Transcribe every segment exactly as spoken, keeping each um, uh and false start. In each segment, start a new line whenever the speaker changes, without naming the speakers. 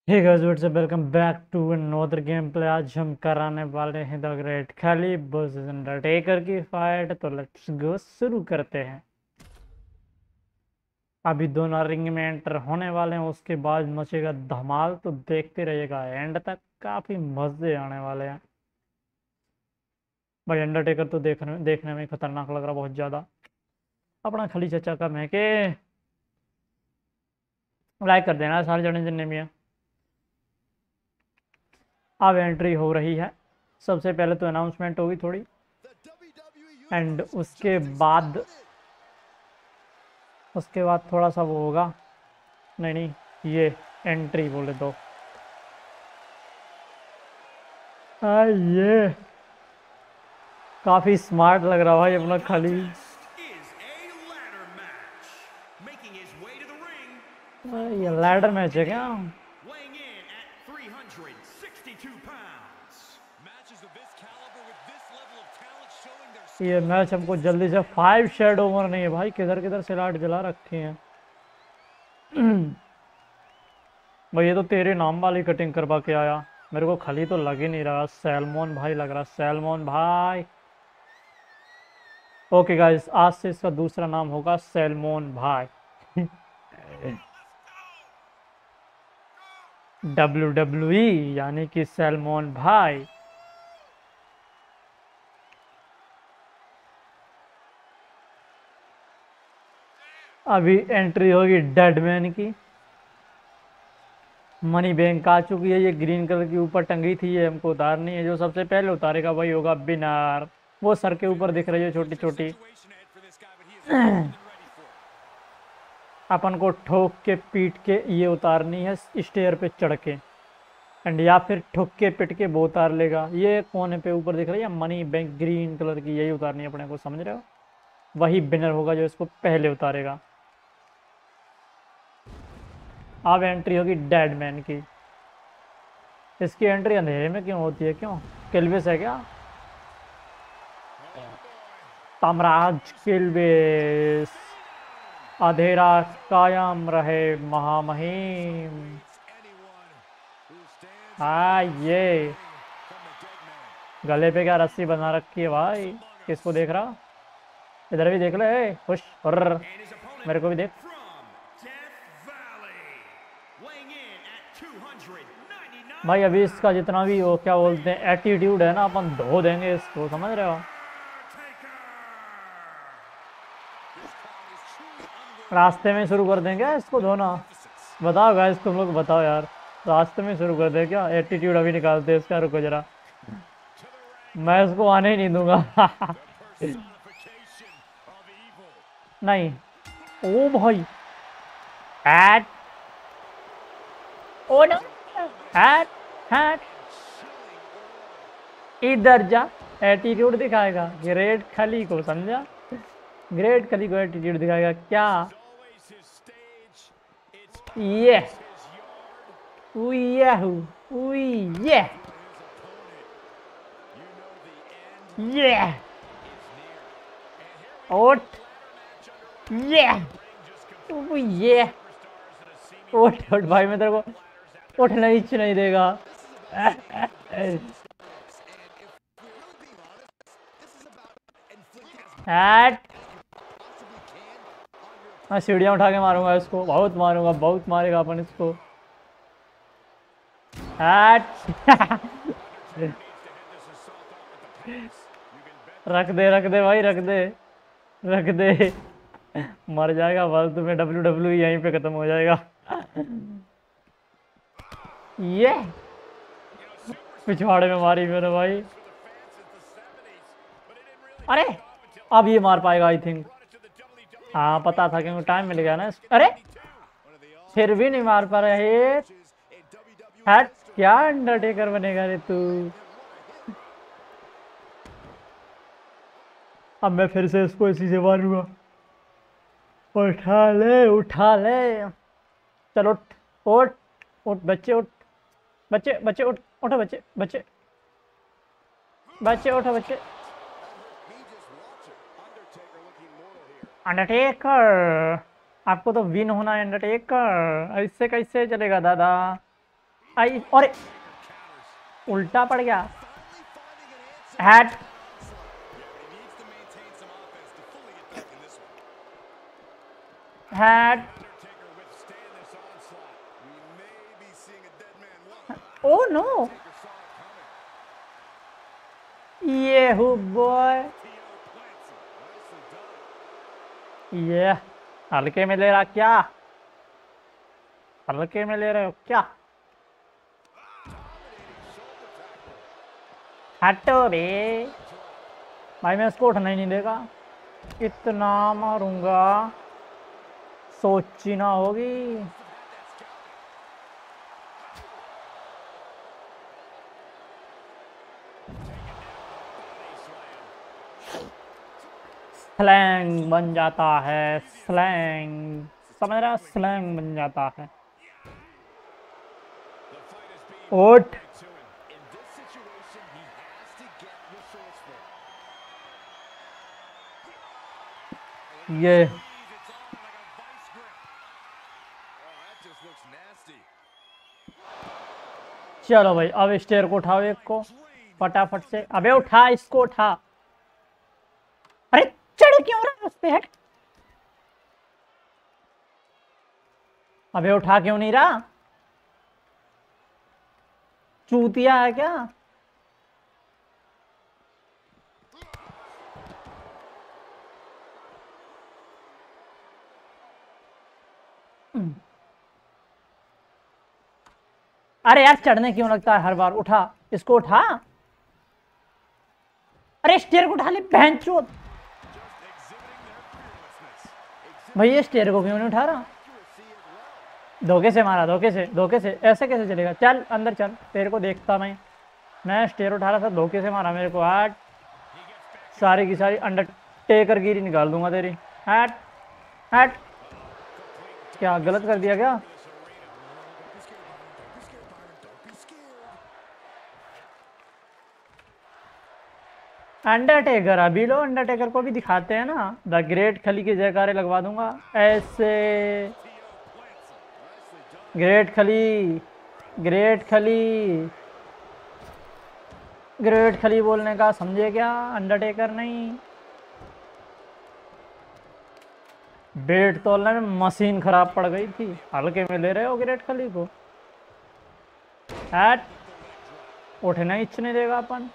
Hey guys what's up, welcome back to another game play. आज हम कराने वाले हैं the great Khali versus Undertaker की फाइट। तो लेट्स गो, शुरू करते हैं। अभी दोनों रिंग में एंटर होने वाले हैं, उसके बाद मचेगा धमाल। तो देखते रहिएगा एंड तक, काफी मजे आने वाले हैं भाई। अंडरटेकर तो देखने में देखने में खतरनाक लग रहा बहुत ज्यादा। अपना खली चचा का महके लाइक कर देना सारे जने जितने भी हैं। अब एंट्री हो रही है। सबसे पहले तो अनाउंसमेंट होगी थोड़ी, एंड उसके बाद उसके बाद थोड़ा सा वो होगा। नहीं नहीं, ये एंट्री बोले तो आ, ये काफी स्मार्ट लग रहा भाई अपना खाली। ये लैडर मैच है क्या? ये मैच हमको जल्दी से फाइव शेड ओवर नहीं है भाई, किधर किधर से लाइट जला रखे हैं। भाई ये तो तेरे नाम वाली कटिंग करवा के आया, मेरे को खाली तो लग ही नहीं रहा। सैलमोन भाई लग रहा, सैलमोन भाई। ओके गाइस, आज से इसका दूसरा नाम होगा सैलमोन भाई। डब्ल्यू डब्ल्यू ई यानी कि सैलमोन भाई। अभी एंट्री होगी डेडमैन की। मनी बैंक आ चुकी है। ये ग्रीन कलर की ऊपर टंगी थी, ये हमको उतारनी है। जो सबसे पहले उतारेगा वही होगा विनर। वो सर के ऊपर दिख रही है छोटी छोटी। अपन को ठोक के पीट के ये उतारनी है स्टेयर पे चढ़ के, एंड या फिर ठोक के पिट के वो उतार लेगा। ये कोने पे ऊपर दिख रही है मनी बैंक ग्रीन कलर की, यही उतारनी है अपने को, समझ रहे हो? वही विनर होगा जो इसको पहले उतारेगा। अब एंट्री होगी डेडमैन की। इसकी एंट्री अंधेरे में क्यों होती है? क्यों, किल्विस है क्या? तमराज किल्विस। अंधेरा कायम रहे महामहिम। हाँ, ये गले पे क्या रस्सी बना रखी है भाई? किसको देख रहा? इधर भी देख ले, खुश। और मेरे को भी देख भाई। अभी इसका जितना भी वो क्या बोलते हैं एटीट्यूड है ना, अपन धो देंगे इसको, समझ रहे हो? रास्ते में शुरू कर देंगे इसको धोना। बताओ गाइस, तुम लोग बताओ यार, रास्ते में शुरू कर दे क्या? एटीट्यूड अभी निकालते हैं इसका, रुको जरा, मैं इसको आने ही नहीं दूंगा। नहीं, ओ भाई, हैट, ओ नो, हैट हैट, इधर जा। एटीट्यूड दिखाएगा ग्रेट खली को, समझा? ग्रेट खली को एटीट्यूड दिखाएगा क्या? ये ये ये ओट, ये ये ओट ओट भाई, मैं तेरे को उठना ही नहीं देगा। हैट, मैं सीढ़ियाँ उठा के मारूंगा इसको, बहुत मारूंगा, बहुत मारेगा अपन इसको। हैट। रख दे रख दे भाई, रख दे रख दे। मर जाएगा फालतू में, डब्ल्यू डब्ल्यू यहीं पे खत्म हो जाएगा। ये पिछवाड़े में मारी मेरे भाई। अरे अब ये मार पाएगा आई थिंक। हाँ पता था, क्योंकि टाइम मिल गया ना। अरे फिर भी नहीं मार पा रहे। हट, क्या अंडरटेकर बनेगा रे तू? अब मैं फिर से इसको इसी से मारूंगा। उठा ले उठा ले, चलो उठ उठ उठ बच्चे, उठ बच्चे बच्चे, उठ उठो बच्चे बच्चे बच्चे, उठो बच्चे। अंडरटेकर, आपको तो विन होना है अंडरटेकर, इससे कैसे चलेगा दादा? आई और उल्टा पड़ गया। हैट हैट ओ नो ये हु बॉय ये हल्के में ले रहा क्या? हल्के में ले रहे हो क्या? हटो बे भाई, मैं इसको उठना ही नहीं देगा। इतना मारूंगा सोची ना होगी। स्लैंग बन जाता है, स्लैंग समझ रहा, स्लैंग बन जाता है। ओट ये चलो भाई, अब स्टेयर को उठाओ एक को फटाफट से। अबे उठा इसको, उठा। अरे चढ़ क्यों रहा है उस पे? हट। अबे उठा क्यों नहीं रहा? चूतिया है क्या? अरे यार चढ़ने क्यों लगता है हर बार? उठा इसको, उठा। अरे स्टेयर को उठा ले बहन चोद। भाई ये स्टेयर को क्यों नहीं उठा रहा? धोखे से मारा, धोखे से, धोखे से। ऐसे कैसे चलेगा? चल अंदर चल, तेरे को देखता मैं। मैं स्टेयर उठा रहा था, धोखे से मारा मेरे को। हट, सारी की सारी अंडरटेकर गिरी निकाल दूंगा तेरी। हट हट, क्या गलत कर दिया क्या? अंडरटेकर अभी लो, अंडरटेकर को भी दिखाते हैं ना। द ग्रेट खली के जयकारे लगवा दूंगा ऐसे। ग्रेट खली, ग्रेट खली, ग्रेट खली बोलने का समझे क्या? अंडरटेकर नहीं। बेट तोलने में मशीन खराब पड़ गई थी, हल्के में ले रहे हो ग्रेट खली को। हैट, उठना ही नहीं देगा अपन।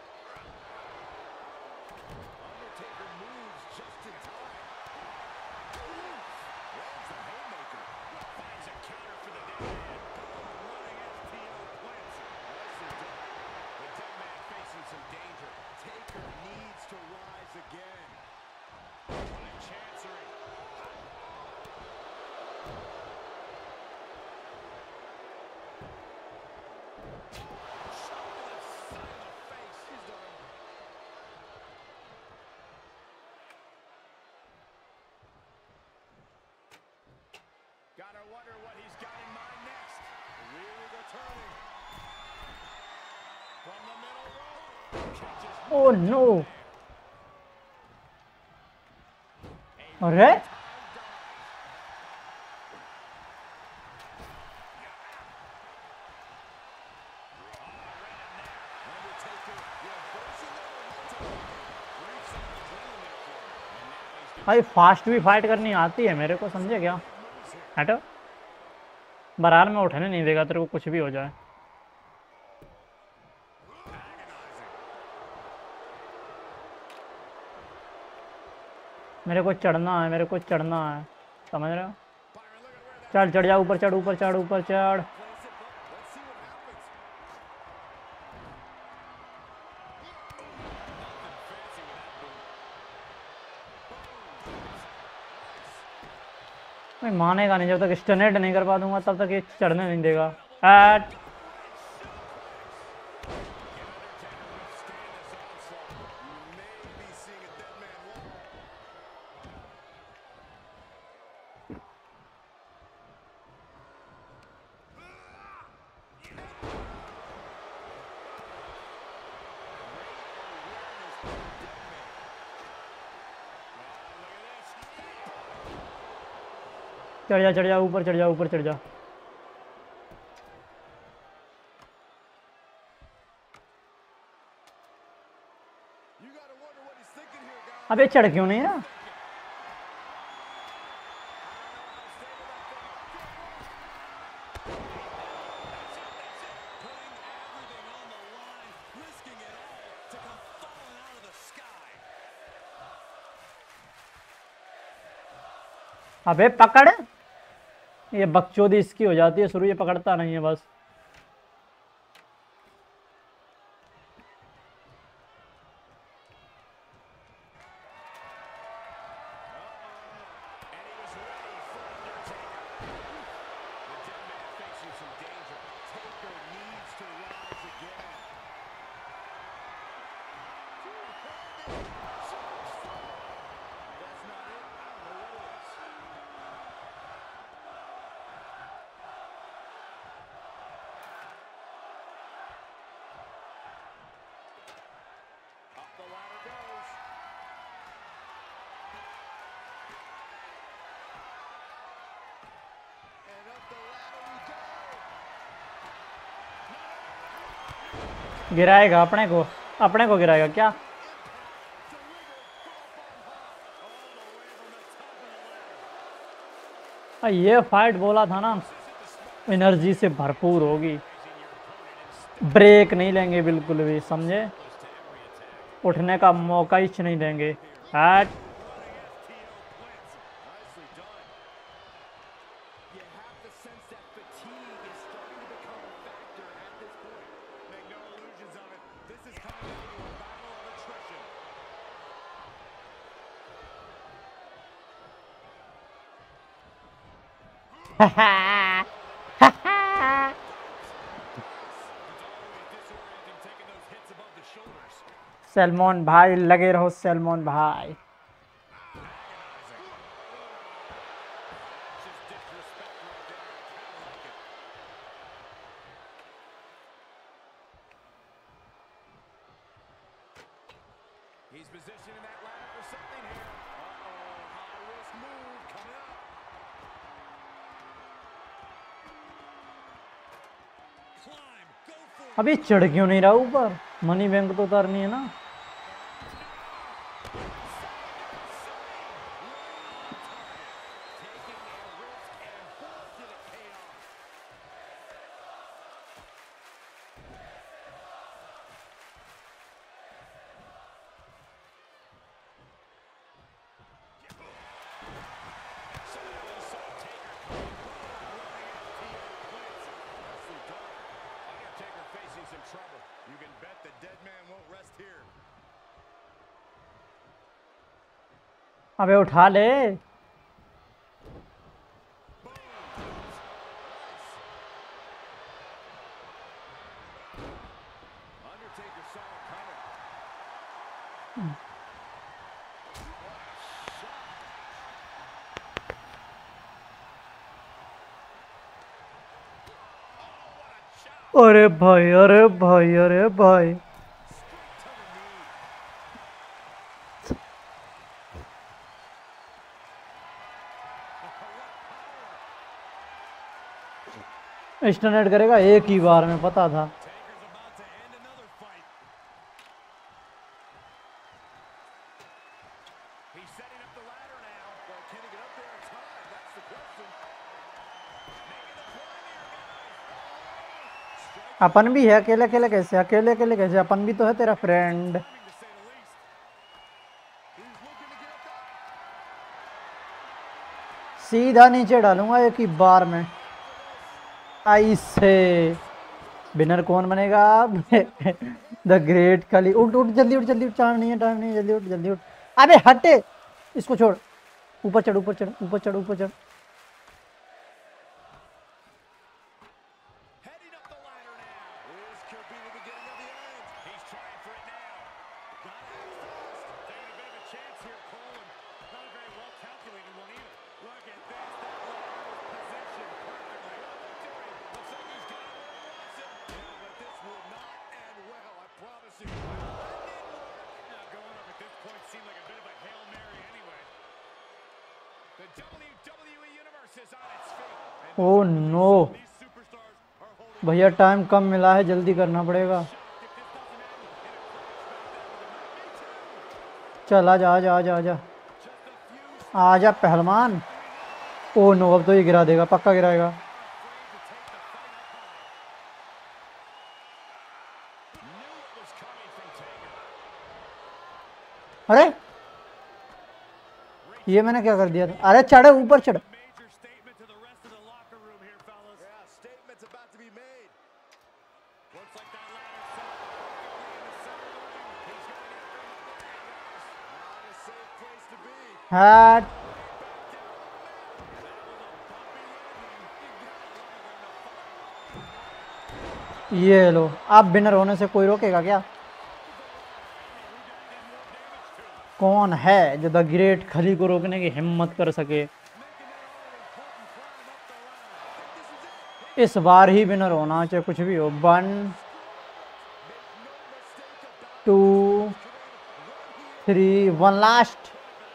ओह नो, अरे भाई फास्ट भी फाइट करनी आती है मेरे को, समझे क्या? हटो, बरार में उठने नहीं देगा तेरे को, कुछ भी हो जाए। मेरे को चढ़ना है, मेरे को चढ़ना है, समझ रहे हो? चढ़ चढ़ जा, ऊपर चढ़, ऊपर चढ़, ऊपर चढ़। मैं मानेगा नहीं, जब तक स्टनेट नहीं कर पा दूंगा तब तक ये चढ़ने नहीं देगा। एट चढ़ जा, चढ़ जा, ऊपर चढ़ जा, ऊपर चढ़ जा। अबे चढ़ क्यों नहीं रहा? अबे पकड़, ये बकचोदी इसकी हो जाती है शुरू, ये पकड़ता नहीं है बस। गिराएगा अपने को, अपने को गिराएगा क्या? आ, ये फाइट बोला था ना, एनर्जी से भरपूर होगी, ब्रेक नहीं लेंगे बिल्कुल भी, समझे? उठने का मौका ही नहीं देंगे। हट, सलमान भाई लगे रहो, सलमान भाई। He's positioning that ladder for something here. Uh-oh, high risk move coming up. Climb, go for it. अभी चढ़ क्यों नहीं रहा ऊपर? मनी बैंक तो उतारनी है ना। अबे उठा ले। अरे भाई, अरे भाई, अरे भाई, स्टनेट करेगा एक ही बार में, पता था। अपन भी है, अकेले अकेले कैसे, अकेले अकेले कैसे, अपन भी तो है तेरा फ्रेंड। सीधा नीचे डालूंगा एक ही बार में, ऐसे। विनर कौन बनेगा? द ग्रेट खली। उठ उठ जल्दी उठ, जल्दी उठ, टाइम नहीं है, टाइम नहीं है, जल्दी उठ, जल्दी उठ। अबे हटे, इसको छोड़, ऊपर चढ़, ऊपर चढ़, ऊपर चढ़, ऊपर चढ़। ओह नो भैया, टाइम कम मिला है, जल्दी करना पड़ेगा। चल आजा आजा आजा आजा आजा पहलवान। ओ नो, अब तो ये गिरा देगा, पक्का गिराएगा। अरे ये मैंने क्या कर दिया था? अरे चढ़, ऊपर चढ़। हाँ ये लो, आप विनर होने से कोई रोकेगा क्या? कौन है जो द ग्रेट खली को रोकने की हिम्मत कर सके? इस बार ही विनर होना चाहे कुछ भी हो। One two three, one last.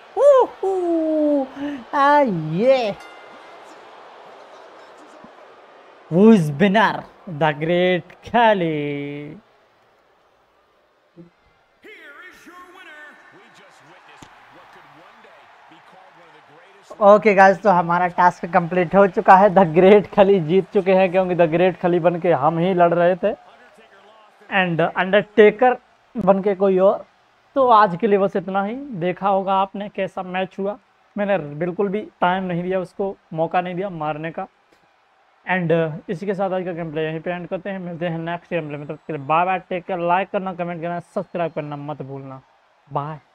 आ, ये Who is winner? The great Khali. Okay guys, तो हमारा टास्क कंप्लीट हो चुका है। द ग्रेट खली जीत चुके हैं, क्योंकि द ग्रेट खली बन के हम ही लड़ रहे थे एंड अंडरटेकर बन के कोई और। तो आज के लिए बस इतना ही। देखा होगा आपने कैसा मैच हुआ। मैंने बिल्कुल भी टाइम नहीं दिया, उसको मौका नहीं दिया मारने का। एंड इसी के साथ आज का गेम प्ले यहीं पे एंड करते हैं। मिलते हैं नेक्स्ट गेम प्ले में। तब तक के लिए bye bye, take care. Like करना, कमेंट करना, सब्सक्राइब करना मत भूलना। बाय।